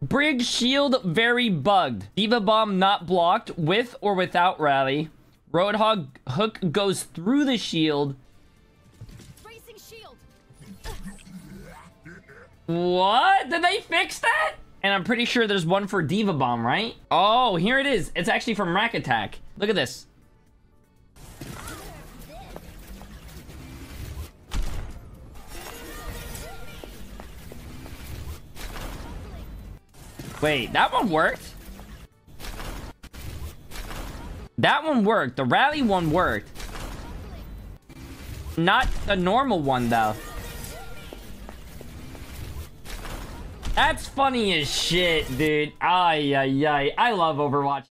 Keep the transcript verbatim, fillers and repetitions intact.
Brig shield very bugged. Diva bomb not blocked with or without rally. Roadhog hook goes through the shield. Bracing shield. What? Did they fix that? And I'm pretty sure there's one for Diva Bomb, right? Oh, here it is. It's actually from Rack Attack. Look at this. Wait, that one worked. That one worked. The rally one worked. Not the normal one, though. That's funny as shit, dude. Ay, ay, ay. I love Overwatch.